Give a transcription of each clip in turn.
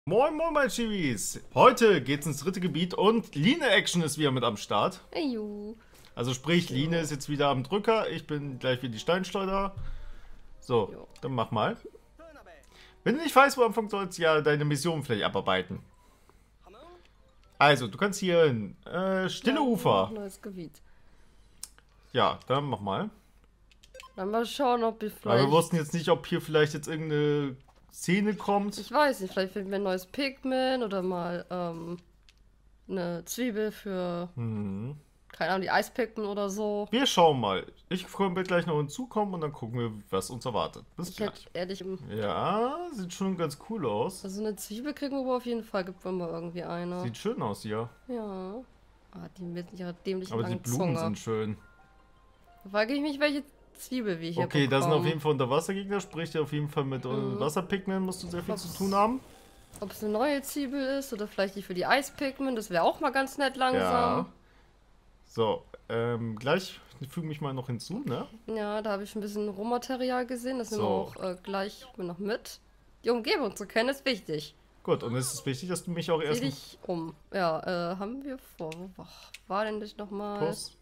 Moin moin mein Chivis! Heute geht's ins dritte Gebiet und Line Action ist wieder mit am Start. Eju. Also sprich, Line ist jetzt wieder am Drücker, ich bin gleich wieder die Steinschleuder. So, Jo. dann mach mal. Wenn du nicht weißt, wo anfangen sollst, ja deine Mission vielleicht abarbeiten. Also, du kannst hier hin. Stille Ufer. Neues Gebiet. Ja, dann mach mal. Dann mal schauen, ob ich Aber wir vielleicht... wussten jetzt nicht, ob hier vielleicht jetzt irgendeine Szene kommt. Ich weiß nicht, vielleicht finden wir ein neues Pigment oder mal eine Zwiebel für, keine Ahnung, die Eispigment oder so. Wir schauen mal. Ich will gleich noch hinzukommen und dann gucken wir, was uns erwartet. Bis Ich gleich. hätte ehrlich, Ja, sieht schon ganz cool aus. also eine Zwiebel kriegen wir aber auf jeden Fall, gibt wir mal irgendwie eine. Sieht schön aus hier. Ja. Ah, die mit ihrer dämlichen Aber die langen Blumen Zunge. sind schön. Da frage ich mich, welche Zwiebel wir hier Okay, da sind bekommen. auf jeden Fall Unterwassergegner, sprich auf jeden Fall mit Wasserpigment musst du sehr viel zu tun haben. Ob es eine neue Zwiebel ist oder vielleicht die für die Eispigment, das wäre auch mal ganz nett langsam. Ja. So, gleich füge mich mal noch hinzu, ne? Ja, da habe ich ein bisschen Rohmaterial gesehen, das nehmen wir So. auch gleich noch mit. Die Umgebung zu kennen ist wichtig. Gut, und es ist wichtig, dass du mich auch Sieh erst dich um. Ja, haben wir vor. Wo war denn das nochmal? plus.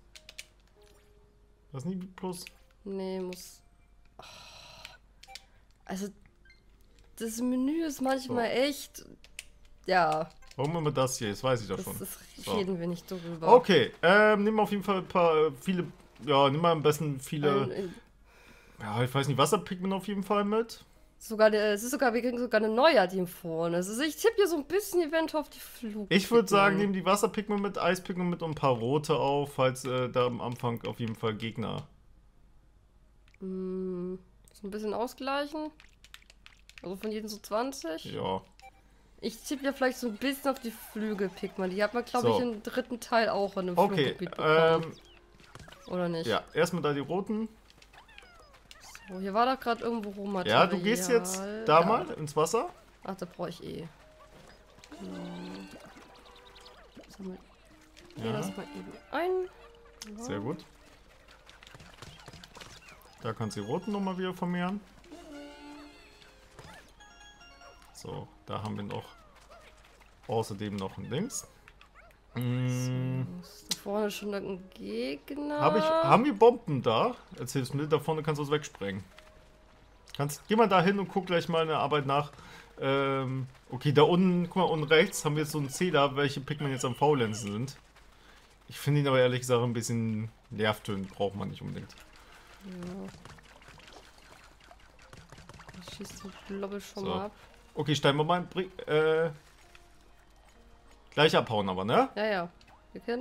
Was nie plus? Nee, muss... Oh. Also, das Menü ist manchmal echt... Ja, Warum immer das hier? Das weiß ich doch das schon. So. reden wir nicht darüber. Okay, nimm auf jeden Fall ein paar, ja, nimm mal am besten viele, ja, ich weiß nicht, Wasserpigment auf jeden Fall mit. Es ist sogar, wir kriegen sogar eine Neuheit empfohlen. Also ich tippe hier so ein bisschen eventuell auf die Flug. Ich würde sagen, nimm die Wasserpigment mit, Eispigment mit und ein paar rote auf, falls da am Anfang auf jeden Fall Gegner. So ein bisschen ausgleichen. Also von jedem so 20. Ja. Ich tippe ja vielleicht so ein bisschen auf die Flügelpigment. Die hat man, glaube So. ich, im dritten Teil auch in einem Okay, Fluggebiet bekommen. Oder nicht? ja, erstmal da die roten. So, hier war doch gerade irgendwo Rohmaterial. Ja, du gehst jetzt da mal ins Wasser. Ach, da brauche ich eh. Sammel Ja. das mal eben ein. Ja. Sehr gut. Da kannst du die roten nochmal wieder vermehren. So, da haben wir noch außerdem noch ein Dings. Ist da vorne schon ein Gegner? Haben wir Bomben da? Erzähl's mir, da vorne kannst du was wegsprengen. Geh mal da hin und guck gleich mal in der Arbeit nach. Okay, da unten, guck mal, unten rechts haben wir jetzt so einen Zähler, welche Pigment jetzt am Faulenzen sind. Ich finde ihn aber ehrlich gesagt ein bisschen nervtötend, braucht man nicht unbedingt. Ja. Ich schieße die Blobbe schon So. mal ab. Okay, steigen wir mal, gleich abhauen aber, ne? Ja, ja. Wir kennen.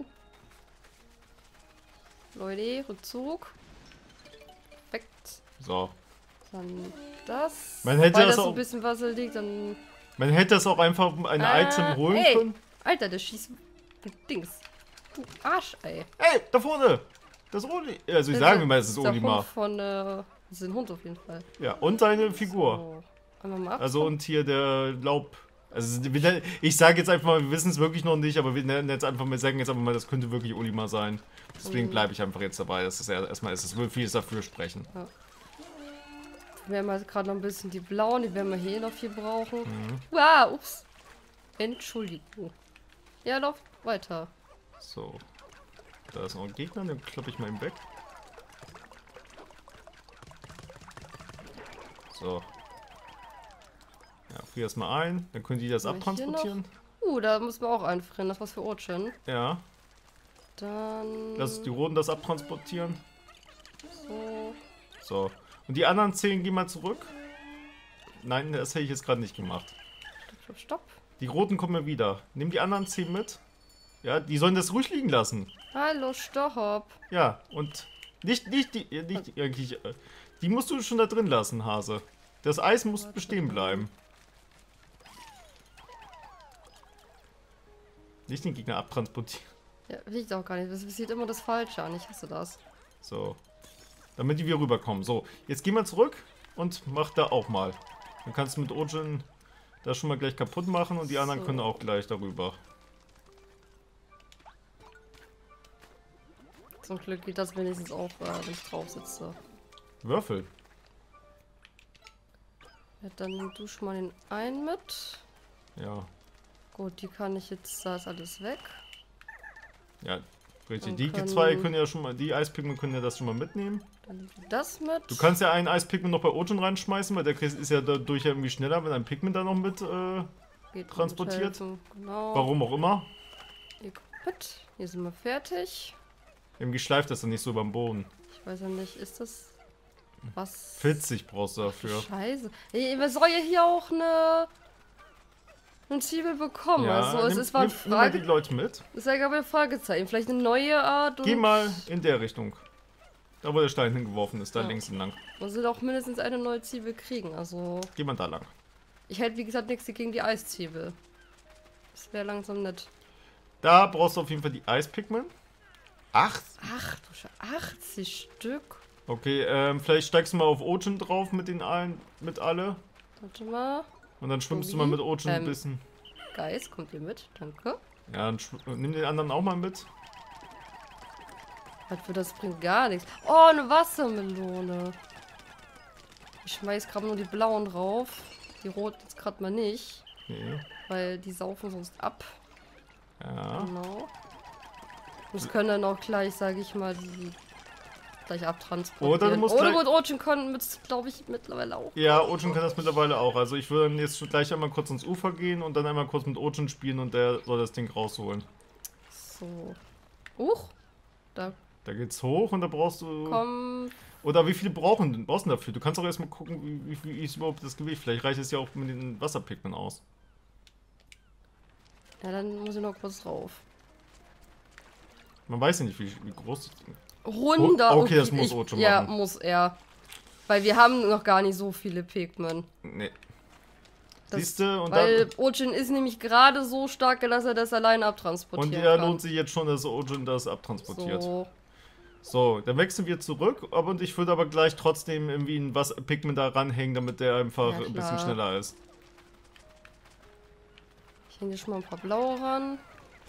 Leute, Rückzug. Perfekt. So. Dann das. Man hätte Weil das da so auch- ein bisschen Wasser liegt, dann. Man hätte das auch einfach ein Item holen ey. können. Alter, der schießt mit Dings. Du Arsch, ey. Ey, da vorne! Das ist Oli. Also ich sage mal, es ist der Olimar. Hund von, das ist ein Hund auf jeden Fall. Ja, und seine Figur. So. Einmal mal ab. Also und hier der Laub. Also ich sage jetzt einfach mal, wir wissen es wirklich noch nicht, aber wir nennen jetzt einfach, wir sagen jetzt einfach mal, das könnte wirklich Olimar sein. Deswegen bleibe ich einfach jetzt dabei. Das ist ja erstmal, es will vieles dafür sprechen. Wir haben halt gerade noch ein bisschen die blauen, die werden wir hier noch viel brauchen. Wow, ups. Entschuldigung. Ja, lauf weiter. So. Da ist noch ein Gegner, den kloppe ich mal eben weg. So. Ja, frier das mal ein. Dann können die das Haben wir hier abtransportieren. Da müssen wir auch einfrieren. Das ist was für Urchin. Ja. Dann. Lass die Roten das abtransportieren. So. So. Und die anderen 10 gehen mal zurück. Nein, das hätte ich jetzt gerade nicht gemacht. Stopp, stopp. Die Roten kommen ja wieder. Nimm die anderen 10 mit. Ja, die sollen das ruhig liegen lassen. Hallo, stopp. Ja, und nicht eigentlich. Die musst du schon da drin lassen, Hase. Das Eis muss bestehen bleiben. Nicht den Gegner abtransportieren. Ja, will ich auch gar nicht. Das passiert immer das Falsche an. Ich hasse das. So. Damit die wieder rüberkommen. So, jetzt geh mal zurück und mach da auch mal. Dann kannst du mit Ojin das schon mal gleich kaputt machen und die anderen So. können auch gleich darüber. Zum Glück geht das wenigstens auch, wenn ich drauf sitze. Würfel. Ja, dann nimm du schon mal den einen mit. Ja. Gut, die kann ich jetzt, da ist alles weg. Ja, richtig. Und Die können- zwei können ja schon mal, die Eispigmen können ja das schon mal mitnehmen. Dann nehmen wir das mit. Du kannst ja einen Eispigment noch bei Ojin reinschmeißen, weil der ist ja dadurch ja irgendwie schneller, wenn ein Pigment da noch mit Geht transportiert. mithelfen. Genau. Warum auch immer. Ihr kommt mit. Hier sind wir fertig. Irgendwie schleift das dann nicht so über den Boden. Ich weiß ja nicht, ist das was? 40 brauchst du dafür. Scheiße. Ey, wer soll ja hier auch eine Zwiebel bekommen? Also es ist mal nimm mal die Leute mit. ist ja gar kein Fragezeichen. Vielleicht eine neue Art. Geh mal in der Richtung. Da wo der Stein hingeworfen ist, da Ja. links entlang. Man soll auch mindestens eine neue Zwiebel kriegen. Also Geh mal da lang. ich hätte wie gesagt nichts gegen die Eiszwiebel. Das wäre langsam nett. Da brauchst du auf jeden Fall die Eispigment. 8? Ach du Scheiße, 80 Stück. Okay, vielleicht steigst du mal auf Ojin drauf mit den allen, mit alle. Warte mal. Und dann schwimmst du Tobi? mal mit Ojin ein bisschen. Geist, kommt ihr mit? Danke. Ja, dann nimm den anderen auch mal mit. Was für das bringt gar nichts. Oh, eine Wassermelone. Ich schmeiß gerade nur die blauen drauf. Die roten jetzt gerade mal nicht. Nee. Weil die saufen sonst ab. Ja. Genau. Das können dann auch gleich, sage ich mal, die gleich abtransportieren. Oder du musst Oder gleich- gut, Ojin können mit, glaube ich, mittlerweile auch. Ja, Ojin kann das mittlerweile auch. Also ich würde dann jetzt gleich einmal kurz ans Ufer gehen und dann einmal kurz mit Ojin spielen und der soll das Ding rausholen. So. Huch. Da Da geht's hoch und da brauchst du... kommen. Oder wie viele brauchst du dafür? Du kannst auch erstmal gucken, wie ist überhaupt das Gewicht. Vielleicht reicht es ja auch mit den Wasserpigmen aus. Ja, dann muss ich noch kurz drauf. Man weiß ja nicht, wie groß... 100. Okay, das muss Ojin Ja, machen. muss er. Weil wir haben noch gar nicht so viele Pikmin. Nee. Das- Siehst du? Und Weil dann... Ojin ist nämlich gerade so stark, dass er das alleine Und abtransportieren ja, kann. lohnt sich jetzt schon, dass Ojin das abtransportiert. So. So, dann wechseln wir zurück, und ich würde aber gleich trotzdem irgendwie ein Pigment da ranhängen, damit der einfach Ja, ein bisschen klar. schneller ist. Ich hänge hier schon mal ein paar blaue ran.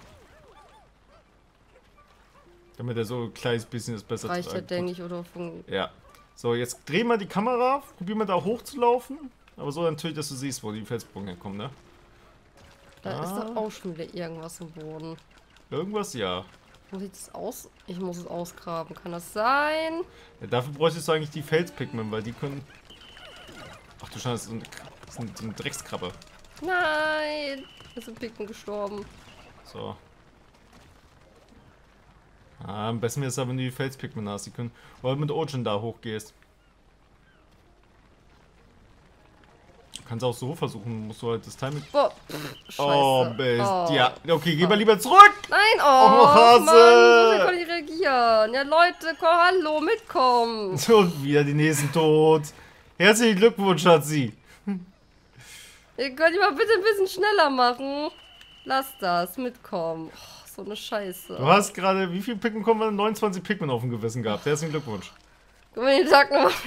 Damit er so ein kleines bisschen das besser Reicht ja, tragen denke ich, oder von. Ja. So, jetzt drehen wir die Kamera, probieren wir da hochzulaufen. Aber so natürlich, dass du siehst, wo die Felsbrocken herkommen, ne? Da ist Ah. doch auch schon wieder irgendwas im Boden. Irgendwas, ja. Wo sieht es aus? Ich muss es ausgraben. Kann das sein? Ja, dafür bräuchtest du eigentlich die Felspigmen, weil die können... Ach du Scheiße, das ist eine Dreckskrabbe. Nein! Da sind Picken gestorben. So. Ah, am besten wäre es aber, wenn du die Felspigmen hast. Die können... Oder mit Ojin da hochgehst. Du kannst auch so versuchen, musst du halt das Timing... Boah, Scheiße. Oh, Mist. Oh. Ja, okay, geh mal lieber zurück! Nein, oh, Hase! Mann, so schnell konnte ich reagieren. Ja, Leute, komm, hallo, mitkommen. Und wieder die nächsten tot. Herzlichen Glückwunsch, Schatzi. Ihr könnt ihr mal bitte ein bisschen schneller machen. Lass das, mitkommen. Oh, so eine Scheiße. Du hast gerade, wie viel Pikmin kommen wir? 29 Pikmin auf dem Gewissen gehabt. Herzlichen Glückwunsch. Guck mal den Tag nochmal.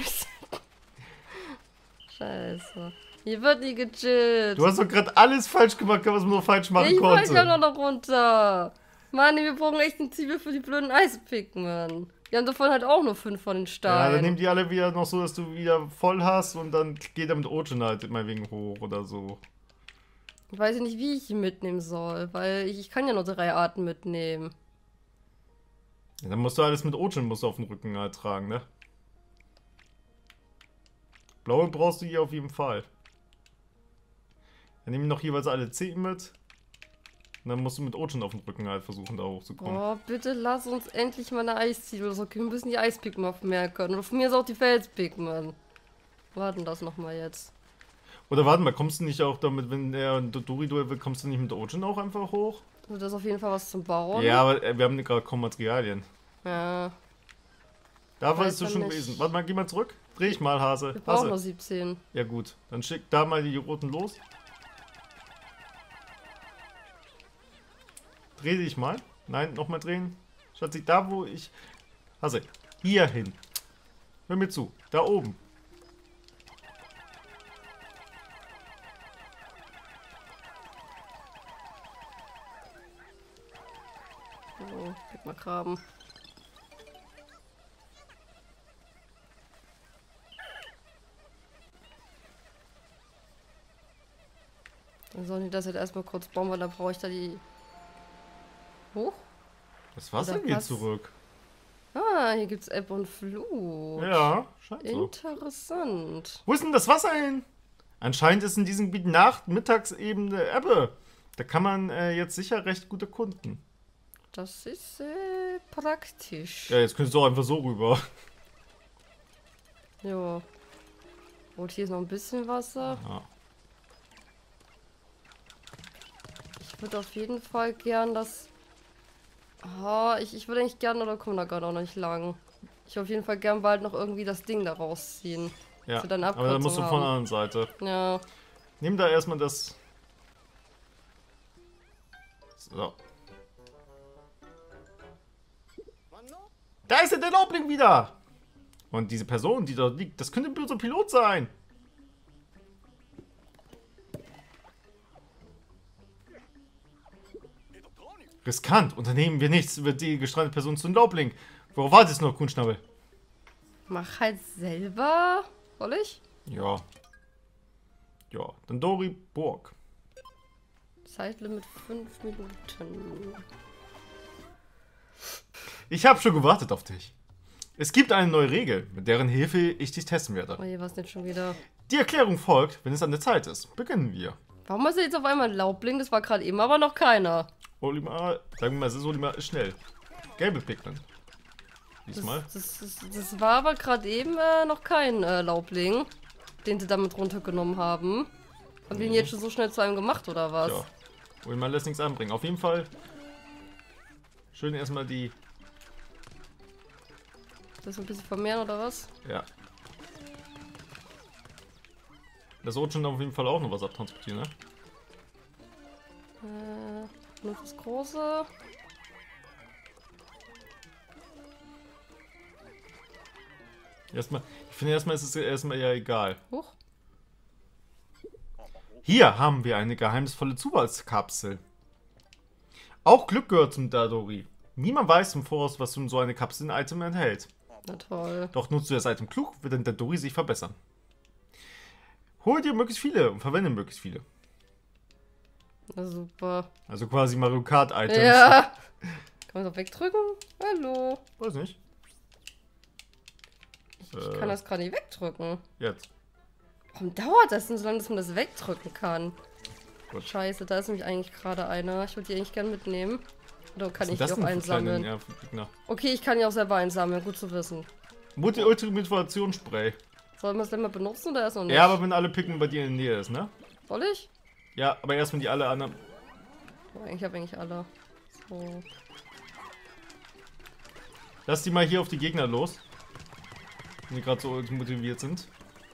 Scheiße. Hier wird nie gechillt. Du hast doch gerade alles falsch gemacht, was man nur falsch machen Ich wollte konnte. ja noch noch runter. Mann, wir brauchen echt einen Zwiebel für die blöden Eispigmen. Wir haben davon halt auch nur 5 von den Ja, Steinen. dann nimm die alle wieder noch so, dass du wieder voll hast und dann geht er mit Ojin halt mal wegen hoch oder so. Ich weiß ja nicht, wie ich ihn mitnehmen soll, weil ich kann ja nur 3 Arten mitnehmen. Ja, dann musst du alles mit Ojin musst du auf dem Rücken halt tragen, ne? Blaue brauchst du hier auf jeden Fall. Dann nehmen noch jeweils alle 10 mit. Und dann musst du mit Ojin auf dem Rücken halt versuchen, da hochzukommen. Oh, bitte lass uns endlich mal eine Eiszwiebel oder so. Wir müssen die Eispigmen aufmerken können. Und von mir ist auch die Felspigmen. Warten das nochmal jetzt. Oder warte mal, kommst du nicht auch damit, wenn er ein Dodori-Duell will, kommst du nicht mit Ojin auch einfach hoch? Also das ist auf jeden Fall was zum Bauen. Ja, aber wir haben gerade kaum Materialien. Ja. Da Weiß warst du ja schon nicht. gewesen. Warte mal, geh mal zurück. Dreh ich mal, Hase. Wir brauchen nur Hase. 17. Ja gut, dann schick da mal die roten los. Dreh dich mal. Nein, nochmal drehen. Schatzi, da wo ich... Hase, hier hin. Hör mir zu. Da oben. So, gib mal graben. Dann sollen die das jetzt erstmal kurz bauen, weil dann brauche ich da die... Hoch? Das Wasser Oder geht was? zurück. Ah, hier gibt's Ebbe und Flut. Ja, scheint so. Interessant. Wo ist denn das Wasser hin? Anscheinend ist in diesem Gebiet nachmittags eben eine Ebbe. Da kann man jetzt sicher recht gut erkunden. Das ist praktisch. Ja, jetzt könntest du auch einfach so rüber. Ja. Und hier ist noch ein bisschen Wasser. Ja. Ich würde auf jeden Fall gern das... Ah, ich würde eigentlich gern, oder komm da gerade auch noch nicht lang. Ich würde auf jeden Fall gern bald noch irgendwie das Ding da rausziehen. Ja, Dass wir dann aber dann musst du Abkürzung von der haben. anderen Seite. Ja. Nimm da erstmal das... So. Da ist der Laubling wieder! Und diese Person, die dort liegt, das könnte ein böser Pilot sein. Riskant. Unternehmen wir nichts, wird die gestrandete Person zu einem Laubling. Worauf wartest du noch, Grünschnabel? Mach halt selber. Soll ich? Ja. Ja, dann Dori Burg. Zeitlimit 5 Minuten. Ich habe schon gewartet auf dich. Es gibt eine neue Regel, mit deren Hilfe ich dich testen werde. Oh je, was denn schon wieder? Die Erklärung folgt, wenn es an der Zeit ist. Beginnen wir. Warum ist jetzt auf einmal ein Laubling? Das war gerade eben aber noch keiner. Olimar, sagen wir mal, es ist Olimar ist schnell. Gelbe Pigment. Diesmal. Das war aber gerade eben noch kein Laubling, den sie damit runtergenommen haben. Haben die ihn jetzt schon so schnell zu einem gemacht, oder was? Ja. Olimar lässt nichts anbringen. Auf jeden Fall. Schön erstmal die. Das ein bisschen vermehren, oder was? Ja. Das sollte schon auf jeden Fall auch noch was abtransportieren, ne? Nur das Große. Erstmal. Ich finde erstmal ist es erstmal ja egal. Huch. Hier haben wir eine geheimnisvolle Zufallskapsel. Auch Glück gehört zum Dadori. Niemand weiß im Voraus, was so eine Kapsel in Item enthält. Na toll. Doch nutzt du das Item klug, wird dein Dadori sich verbessern. Hol dir möglichst viele und verwende möglichst viele. Na super. Also quasi Mario Kart Items. Ja. Kann man das wegdrücken? Hallo. Weiß nicht. Ich kann das gerade nicht wegdrücken. Jetzt. Warum dauert das denn so lange, dass man das wegdrücken kann? Gut. Scheiße, da ist nämlich eigentlich gerade einer. Ich würde die eigentlich gerne mitnehmen. Oder kann ich die das auch denn für einsammeln? kleine Gegner? Okay, ich kann die auch selber einsammeln. Gut zu wissen. Multi-Ultimationsspray. Sollen wir es denn mal benutzen oder erst noch nicht? Ja, aber wenn alle Picken bei dir in der Nähe ist, ne? Soll ich? Ja, aber erst wenn die alle anderen. Oh, ich habe eigentlich alle. So. Lass die mal hier auf die Gegner los. Wenn die gerade so motiviert sind.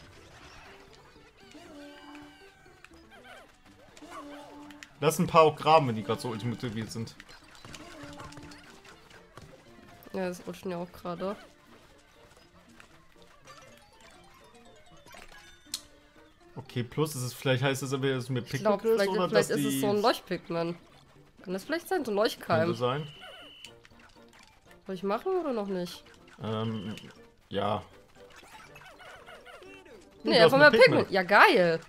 Lass ein paar auch graben, wenn die gerade so motiviert sind. Ja, das rutschen ja auch gerade. Okay, plus ist es vielleicht heißt es aber, dass du mir Ich Pigment glaube, kriegst oder vielleicht dass ist die es so ein Leuchtpigment. Kann das vielleicht sein? So ein könnte Leuchtkeim. sein. Soll ich machen oder noch nicht? Ja. Nee, du hast einfach mal ein Pigment. Ja, geil.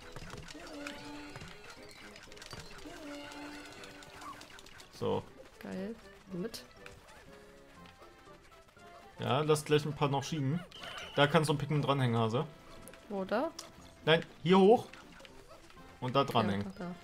So. Geil. Mit. Ja, lass gleich ein paar noch schieben. Da kannst du ein Pigment dranhängen, Hase. Oder? Nein, hier hoch. Und da dranhängen. Ja, da.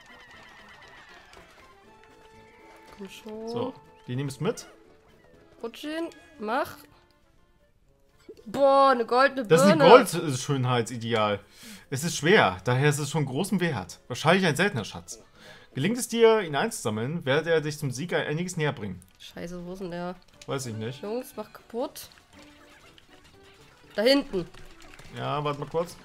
Komm schon. So, die nimmst mit. Rutschen. Mach. Boah, eine goldene Birne. Das ist ein Gold-Schönheitsideal. Es ist schwer, daher ist es schon großen Wert. Wahrscheinlich ein seltener Schatz. Gelingt es dir, ihn einzusammeln, werde er dich zum Sieg einiges näher bringen. Scheiße, wo ist denn der? Weiß ich nicht. Jungs, mach kaputt. Da hinten. Ja, warte mal kurz.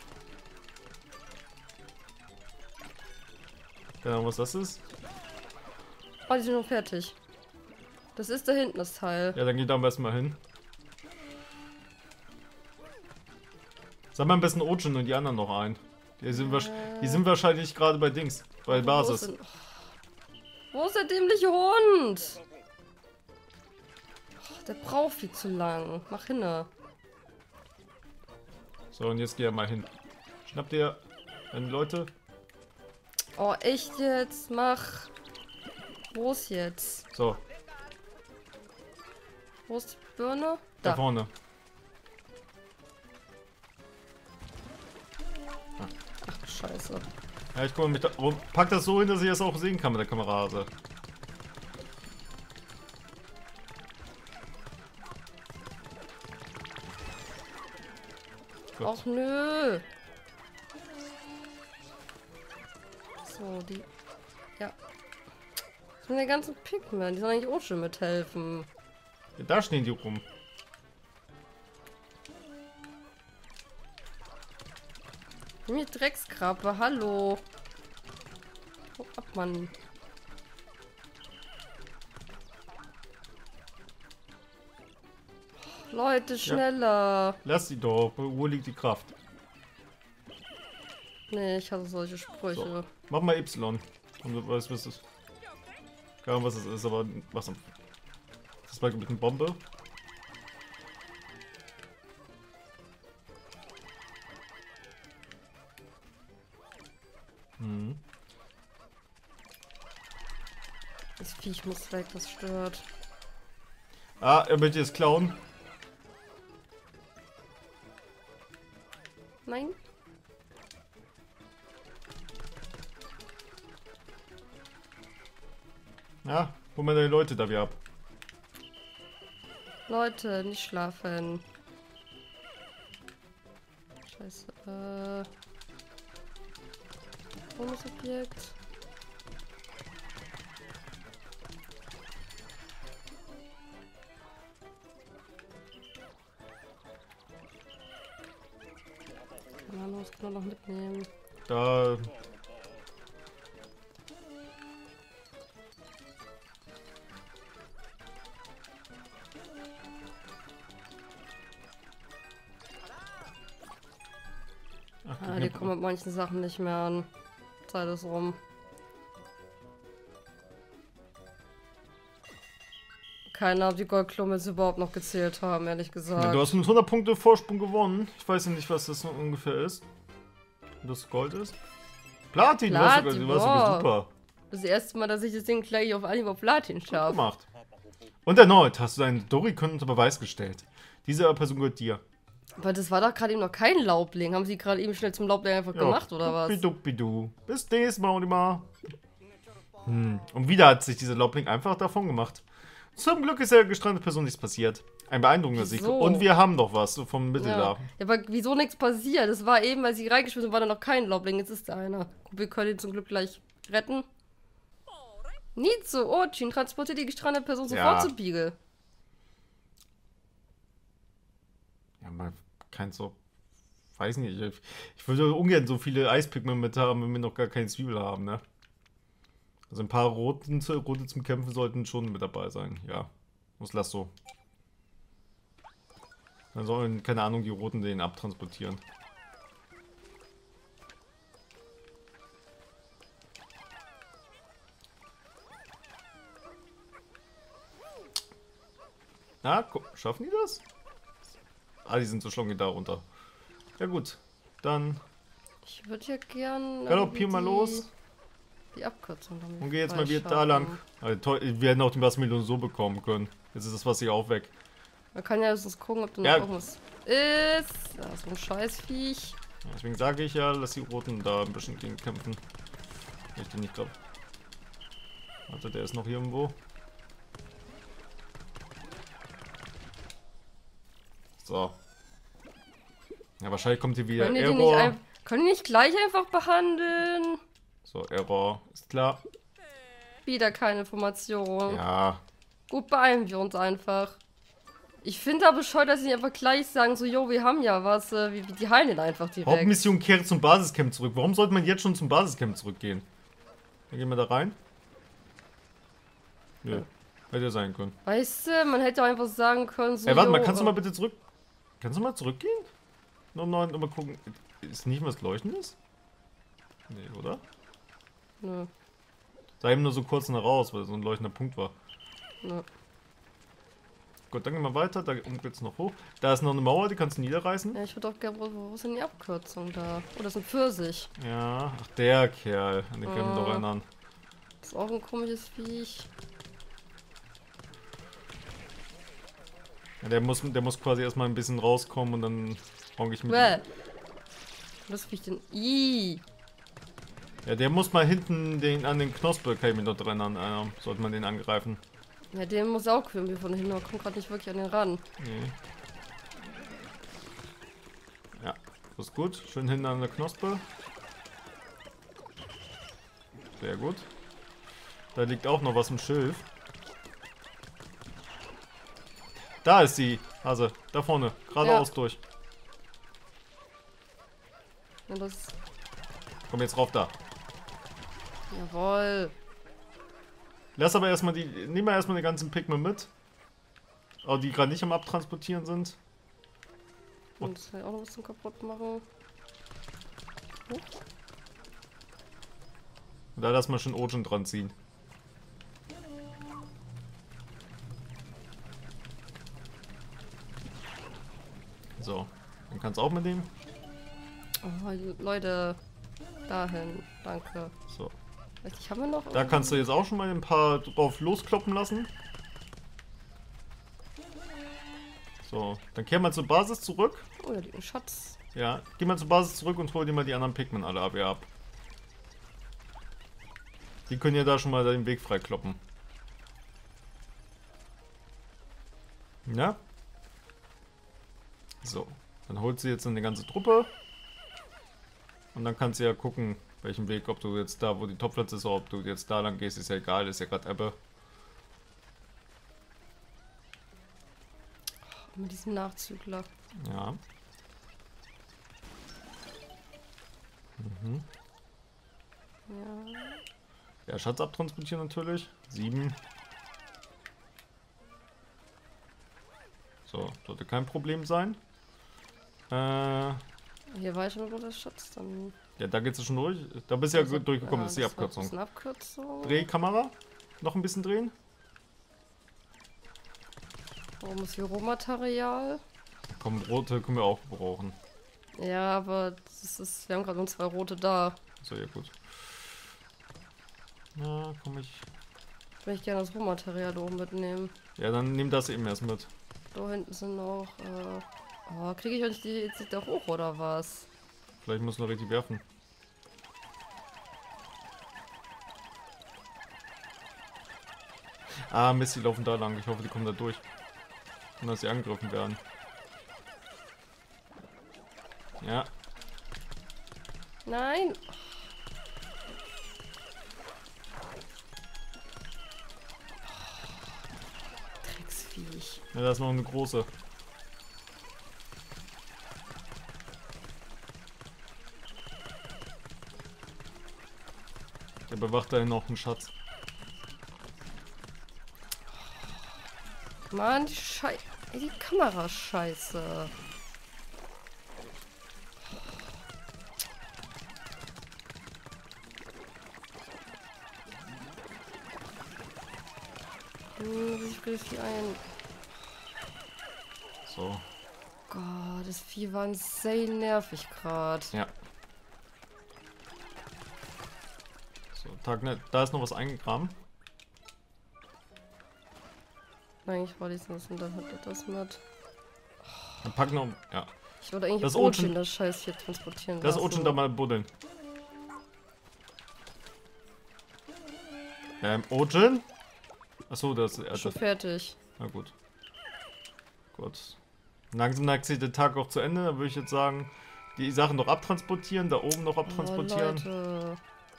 Keine Ahnung, was das ist. Oh, die sind noch fertig. Das ist da hinten, das Teil. Ja, dann geh da am besten mal hin. Sammel am besten Ojin und die anderen noch ein. Die sind wahrscheinlich gerade bei Dings. Bei Basis. Wo ist der dämliche Hund? Oh, der braucht viel zu lang. Mach hin. So, und jetzt geh ja mal hin. Schnapp dir deine Leute. Oh, echt jetzt? Mach. Wo ist jetzt? So, Wo ist die Birne? da Da. vorne. Ach, scheiße. Ja, ich gucke mich da rum. Pack das so hin, dass ich das auch sehen kann mit der Kamerase. Gut. Och nö. So, die. Ja. Das sind die ganzen Pigmen. Die sollen eigentlich auch schon mithelfen. Ja, da stehen die rum. Nimm die Dreckskrabbe, hallo. Hau ab, Mann. Leute, schneller. Lass die doch. Wo liegt die Kraft? Nee, ich hasse solche Sprüche. So. Mach mal Y. Und du weißt, was es ist. Keine Ahnung, was es ist, aber was. Das war mit einer Bombe. Hm. Das Viech muss weg, das stört. Ah, er möchte jetzt klauen. Nein? Ja, hol mal deine Leute da wieder ab. Leute, nicht schlafen. Scheiße, Bonusobjekt. Keine Ahnung, das kann man noch mitnehmen. Da. Ach, Ah, die kommen mit manchen Sachen nicht mehr an. Zeit ist rum. Keiner, ob die Goldklumpen jetzt überhaupt noch gezählt haben, ehrlich gesagt. Ja, du hast mit 100 Punkte Vorsprung gewonnen. Ich weiß ja nicht, was das noch ungefähr ist. Ob das Gold ist? Platin, Platin, du warst sogar wow. super. Das erste Mal, dass ich das Ding gleich auf Anhieb auf Platin Gut schaffe. gemacht. Und erneut hast du deinen Dori-Können unter Beweis gestellt. Diese Person gehört dir. Aber das war doch gerade eben noch kein Laubling. Haben sie gerade eben schnell zum Laubling einfach gemacht, oder was? Duppidupidu. Bis nächstes Mal, Olimar. Und wieder hat sich dieser Laubling einfach davon gemacht. Zum Glück ist der gestrandete Person nichts passiert. Ein beeindruckender Sieg. Wieso? Und wir haben doch was vom Mittel Ja. da. Ja, aber wieso nichts passiert? Das war eben, weil sie reingeschmissen sind, war da noch kein Laubling. Jetzt ist da einer. Gut, wir können ihn zum Glück gleich retten. Nicht so, Ochin, transportiert die gestrandete Person Ja. sofort zu Beagle. Ja, mal kein so. Weiß nicht. Ich würde ungern so viele Eispigmente mit haben, wenn wir noch gar keine Zwiebel haben, ne? Also ein paar rote zum Kämpfen sollten schon mit dabei sein. Ja. Muss lass so. Dann sollen, keine Ahnung, die Roten den abtransportieren. Na, guck, schaffen die das? Ah, die sind so schon da runter. Ja gut, dann Ich würde ja gern. galoppier mal irgendwie los Die Abkürzung damit und geh jetzt mal wieder da freischaffen. lang. Also, toll, wir hätten auch den Wassermelon so bekommen können. Jetzt ist das Wasser hier auch weg. Man kann ja sonst gucken, ob da noch Ja. irgendwas ist. Da ist so ein Scheißviech. Ja, deswegen sage ich ja, lass die Roten da ein bisschen gegen kämpfen. Ich den nicht glaube. Warte, der ist noch hier irgendwo. So. Ja, wahrscheinlich kommt hier wieder Können die die nicht, Error. können die nicht gleich einfach behandeln? So, Error. Ist klar. Wieder keine Information. Ja. Gut, beeilen wir uns einfach. Ich finde aber bescheuert, dass sie nicht einfach gleich sagen, so, jo, wir haben ja was, die heilen den einfach direkt. Hauptmission kehrt zum Basiscamp zurück. Warum sollte man jetzt schon zum Basiscamp zurückgehen? Dann gehen wir da rein. Nö. Ja. Hätte ja sein können. Weißt du, man hätte auch einfach sagen können, so, Ey, warte mal, jo, kannst du mal bitte zurück. Kannst du mal zurückgehen? Noch mal gucken. Ist nicht was Leuchtendes? Nee, oder? Nö, Sah eben nur so kurz nach raus, weil so ein leuchtender Punkt war. nö. Gut, dann gehen wir weiter. Da oben geht's noch hoch. Da ist noch eine Mauer, die kannst du niederreißen. Ja, ich würde auch gerne, wo ist denn die Abkürzung da? Oh, das ist ein Pfirsich. Ja, ach der Kerl. An den können wir doch erinnern. Das ist auch ein komisches Viech. Ja, der muss quasi erstmal ein bisschen rauskommen und dann honk ich mit ihm. Das Viech denn? Ih. Ja, der muss mal hinten an den Knospe, kann ich mich dort erinnern. Sollte man den angreifen. Ja, den muss auch irgendwie von hinten, aber kommt gerade nicht wirklich an den ran. Nee. Ja, das ist gut. Schön hinten an der Knospe. Sehr gut. Da liegt auch noch was im Schilf. Da ist sie, Hase. Da vorne. Geradeaus durch. Ja, das... Komm jetzt rauf da. Jawohl. Lass aber erstmal nehmen wir erstmal die ganzen Pikmin mit. Aber die gerade nicht am Abtransportieren sind. Und das auch noch ein bisschen kaputt machen. Und da lass mal schon Ojin dran ziehen. So, dann kannst du auch mitnehmen. Oh, Leute, dahin, danke. So. Weiß nicht, haben wir noch? Da kannst du jetzt auch schon mal ein paar drauf loskloppen lassen. So, dann kehr mal zur Basis zurück. Oh, da liegt ein Schatz. Ja, geh mal zur Basis zurück und hol dir mal die anderen Pikmin alle ab. Die können ja da schon mal den Weg freikloppen. Ja? So, dann holt sie jetzt eine ganze Truppe. Und dann kannst du ja gucken, welchen Weg, ob du jetzt da, wo die Topfplatz ist, oder ob du jetzt da lang gehst, ist ja egal, ist ja gerade Ebbe. Mit diesem Nachzügler. Ja. Mhm. Ja. Ja, Schatz abtransportieren natürlich. 7. So, sollte kein Problem sein. Hier war ich schon, wo der Schatz dann... Ja, da geht's ja schon durch. Da bist du ja Also, durchgekommen, das ist die Abkürzung. Das ist eine Abkürzung. Drehkamera. Noch ein bisschen drehen. Warum ist hier Rohmaterial? Komm, rote können wir auch brauchen. Ja, aber das ist, wir haben gerade nur 2 rote da. So, ja gut. Na, komm ich. Will ich gerne das Rohmaterial da oben mitnehmen. Ja, dann nimm das eben erst mit. Da hinten sind noch... Oh, kriege ich euch die jetzt da hoch oder was? Vielleicht muss noch richtig werfen. Ah, Mist, die laufen da lang. Ich hoffe, die kommen da durch. Und dass sie angegriffen werden. Ja. Nein! Drecksviech. Ja, da ist noch eine große. Der bewacht da noch einen Schatz. Mann, die Scheiße. Die Kamera scheiße. Ich will viel ein. So. Gott, das Vieh war sehr nervig gerade. Ja. So, Tagnet, da ist noch was eingegraben. Eigentlich war dies und dann hat er das mit. Dann packen noch. Ja. Ich wollte eigentlich das Ojin das Scheiß hier transportieren Das lassen. Ojin da mal buddeln. Ojin? Achso, das ist. Schon fertig. Na gut. Gut. Langsam neigt sich der Tag auch zu Ende. Da würde ich jetzt sagen, die Sachen noch abtransportieren, da oben noch abtransportieren. Leute.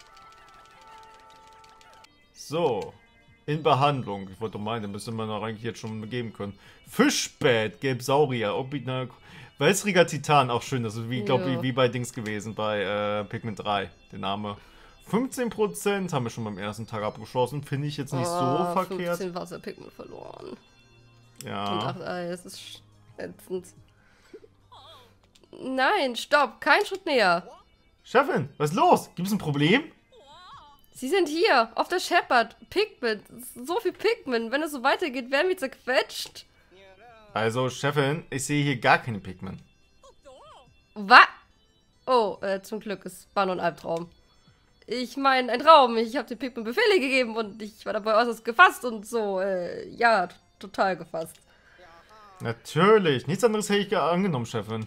So. In Behandlung. Ich wollte meinen, den müsste man doch eigentlich jetzt schon geben können. Fischbett, Gelbsaurier, Obidner, Wässriger Titan, auch schön. Das ist wie, glaube ich, wie bei Dings gewesen, bei Pikmin 3, der Name. 15% haben wir schon beim ersten Tag abgeschlossen. Finde ich jetzt nicht so verkehrt. 15 Wasserpigmen verloren. Ja. Und 8 Ei, das ist ätzend. Nein, stopp, kein Schritt näher. Chefin, was ist los? Gibt es ein Problem? Sie sind hier, auf der Shepard. Pikmin, so viel Pikmin. Wenn es so weitergeht, werden wir zerquetscht. Also, Chefin, ich sehe hier gar keine Pikmin. Was? Oh, zum Glück, es war nur ein Albtraum. Ich meine, ein Traum. Ich habe den Pikmin Befehle gegeben und ich war dabei äußerst gefasst und so, ja, total gefasst. Natürlich. Nichts anderes hätte ich angenommen, Chefin.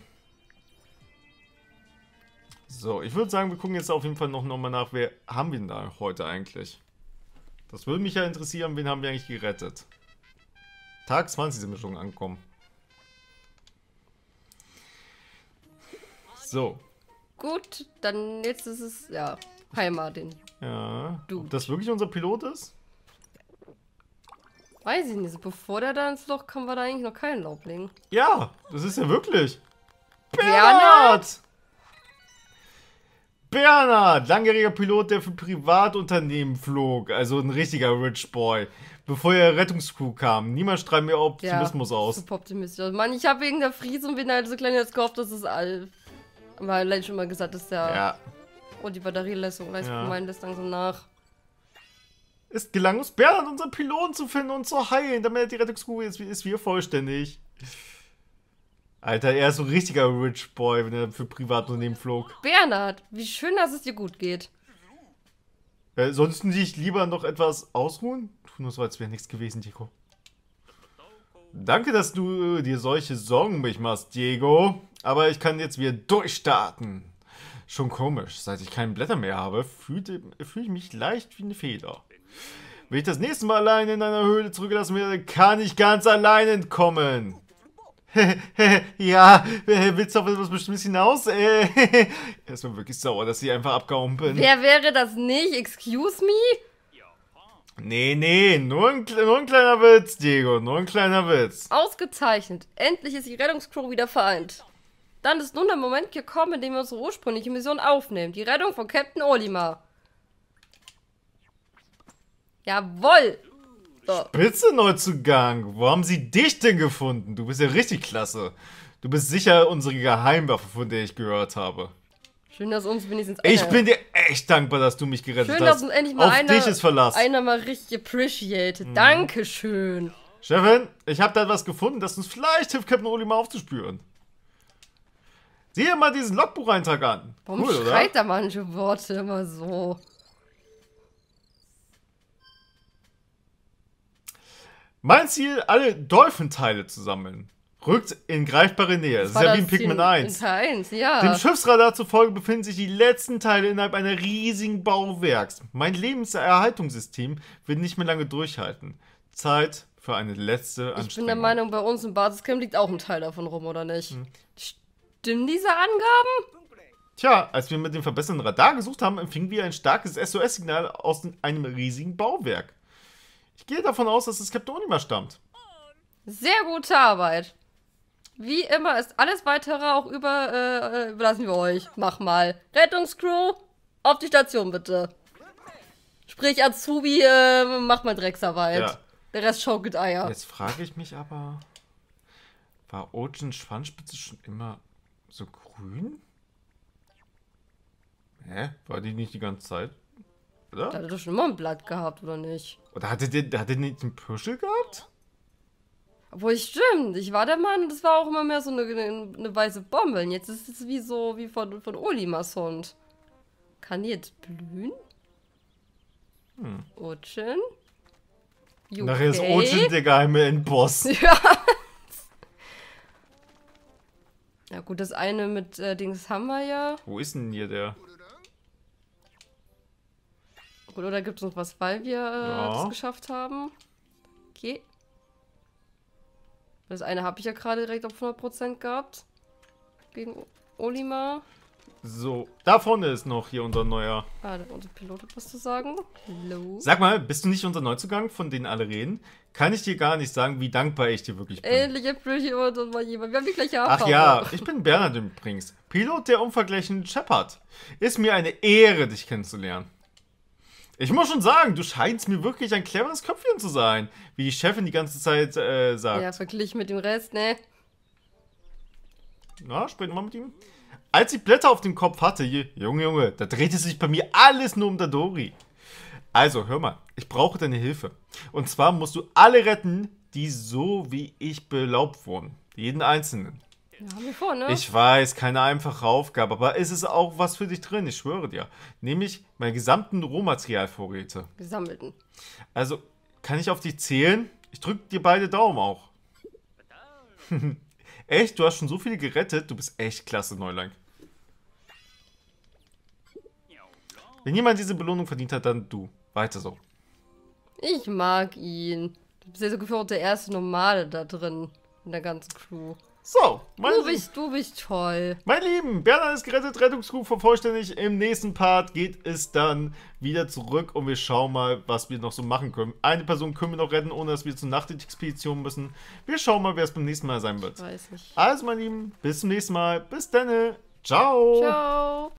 So, ich würde sagen, wir gucken jetzt auf jeden Fall noch mal nach, wer haben wir denn da heute eigentlich? Das würde mich ja interessieren, wen haben wir eigentlich gerettet? Tag 20 sind wir schon angekommen. So. Gut, dann jetzt ist es, ja, Heimat, den. Ja. Du. Ob das wirklich unser Pilot ist? Weiß ich nicht. Bevor der da ins Loch kam, war da eigentlich noch kein Laubling. Ja, das ist ja wirklich. Bernhard! Bernhard! Langjähriger Pilot, der für Privatunternehmen flog. Also ein richtiger Rich Boy. Bevor er Rettungscrew kam. Niemand strahlt mir Optimismus aus. Super optimistisch. Mann, ich habe wegen der Friese und bin halt so klein jetzt gehofft, dass es all. Aber allein schon mal gesagt, dass der. Ja. Und die Batterieleistung lässt langsam nach. Es gelang uns, Bernhard, unseren Piloten zu finden und zu heilen, damit die Rettungscrew ist wieder vollständig. Alter, er ist so ein richtiger Rich Boy, wenn er für Privatunternehmen flog. Bernhard, wie schön, dass es dir gut geht. Solltest du dich lieber noch etwas ausruhen? Tu nur so, als wäre nichts gewesen, Diego. Danke, dass du dir solche Sorgen um mich machst, Diego. Aber ich kann jetzt wieder durchstarten. Schon komisch, seit ich keinen Blätter mehr habe, fühle ich mich leicht wie eine Feder. Wenn ich das nächste Mal alleine in einer Höhle zurückgelassen werde, kann ich ganz allein entkommen. Ja, willst du auf etwas Bestimmtes hinaus? Er ist mir wirklich sauer, dass sie einfach abgehauen bin. Wer wäre das nicht? Excuse me? Nee, nur ein kleiner Witz, Diego, nur ein kleiner Witz. Ausgezeichnet. Endlich ist die Rettungscrew wieder vereint. Dann ist nun der Moment gekommen, in dem wir unsere ursprüngliche Mission aufnehmen. Die Rettung von Captain Olimar. Jawoll! So. Spitze Neuzugang. Wo haben sie dich denn gefunden? Du bist ja richtig klasse. Du bist sicher unsere Geheimwaffe, von der ich gehört habe. Schön, dass uns wenigstens Ich bin dir echt dankbar, dass du mich gerettet hast. Schön, dass uns endlich mal Auf dich ist Verlass. einer mal richtig appreciated. Dankeschön. Chefin, ich habe da etwas gefunden, das uns vielleicht hilft, Captain Olimar aufzuspüren. Sieh dir mal diesen Logbucheintrag an. Warum cool, schreit oder? er manche Worte immer so? Mein Ziel, alle Dolphin-Teile zu sammeln. Rückt in greifbare Nähe. Das ist ja wie in Pikmin 1. In 1, ja. Dem Schiffsradar zufolge befinden sich die letzten Teile innerhalb einer riesigen Bauwerks. Mein Lebenserhaltungssystem wird nicht mehr lange durchhalten. Zeit für eine letzte Anstrengung. Ich bin der Meinung, bei uns im Basiscamp liegt auch ein Teil davon rum, oder nicht? Stimmen diese Angaben? Tja, als wir mit dem verbesserten Radar gesucht haben, empfingen wir ein starkes SOS-Signal aus einem riesigen Bauwerk. Ich gehe davon aus, dass es Captain Olimar stammt. Sehr gute Arbeit. Wie immer ist alles weitere auch überlassen wir euch. Mach mal. Rettungscrew, auf die Station bitte. Sprich, Azubi, mach mal Drecksarbeit. Ja. Der Rest schaukelt Eier. Jetzt frage ich mich aber, war Ojins Schwanzspitze schon immer so grün? Hä? War die nicht die ganze Zeit? Oder? Der hat doch schon immer ein Blatt gehabt, oder nicht? Oder hatte der nicht einen Püschel gehabt? Obwohl, stimmt. Ich war der Meinung, das war auch immer mehr so eine weiße Bombe. Und jetzt ist es wie von Olimars Hund. Kann die jetzt blühen? Ojin? Nachher ist Ojin der geheime Endboss. Ja. Ja gut, das eine mit Dings haben wir ja. Wo ist denn hier der? Gut, oder gibt es noch was, weil wir das geschafft haben? Okay. Das eine habe ich ja gerade direkt auf 100% gehabt. Gegen Olimar. So, da vorne ist noch hier unser neuer. Ah, unser Pilot hat was zu sagen. Hallo. Sag mal, bist du nicht unser Neuzugang, von denen alle reden? Kann ich dir gar nicht sagen, wie dankbar ich dir wirklich bin. Endlich appreciate uns mal jemand. Wir haben die gleiche Haarfarbe. Ach ja, ich bin Bernhard übrigens. Pilot der unvergleichlichen Shepard. Ist mir eine Ehre, dich kennenzulernen. Ich muss schon sagen, du scheinst mir wirklich ein cleveres Köpfchen zu sein, wie die Chefin die ganze Zeit sagt. Ja, verglichen mit dem Rest, ne? Na, sprich mal mit ihm. Als ich Blätter auf dem Kopf hatte, Junge, da drehte sich bei mir alles nur um Dadori. Also, hör mal, ich brauche deine Hilfe. Und zwar musst du alle retten, die so wie ich belaubt wurden. Jeden einzelnen. Ja, haben wir vor, ne? Ich weiß, keine einfache Aufgabe, aber es ist auch was für dich drin, ich schwöre dir. Nämlich meine gesamten Rohmaterialvorräte. Gesammelten. Also, kann ich auf dich zählen? Ich drück dir beide Daumen auch. Echt? Du hast schon so viele gerettet? Du bist echt klasse, Neuling. Wenn jemand diese Belohnung verdient hat, dann du. Weiter so. Ich mag ihn. Du bist ja so gefühlt der erste Normale da drin. In der ganzen Crew. So, Du bist toll. mein Lieben, Bernhard ist gerettet, Rettungscrew vervollständigt. Im nächsten Part geht es dann wieder zurück und wir schauen mal, was wir noch so machen können. Eine Person können wir noch retten, ohne dass wir zur Nachtexpedition müssen. Wir schauen mal, wer es beim nächsten Mal sein wird. Weiß nicht. Also, mein Lieben, bis zum nächsten Mal. Bis dann. Ciao. Ciao.